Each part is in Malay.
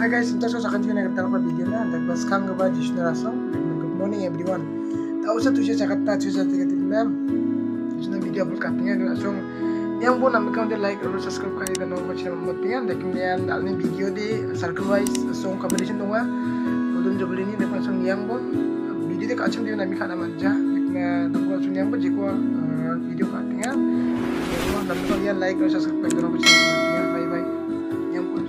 Hi guys, ito sa kanina nagtala ko video na tagbas kang ba Jishnu Rasam. Good morning everyone. Tahu sa tujuh cakap tak tujuh tiga tiga enam. Jishnu video upload katanya langsung yang pun kami kau like atau subscribe kali dan nomor channel buat pengen. Dekian alni video di circle wise langsung competition dong ah. Ulun jabul ini depan langsung yang pun video di kacang dia nami kana manja. Dekna tunggu langsung yang pun jiko video katanya. Jadi namun kalian like atau subscribe kali dan nomor channel buat pengen. Bye bye. Yang pun.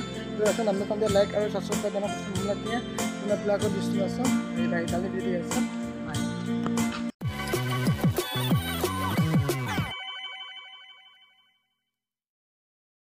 langsung nampak dia like atau subscribe channel semula dia, bila aku bisa langsung dari tadi video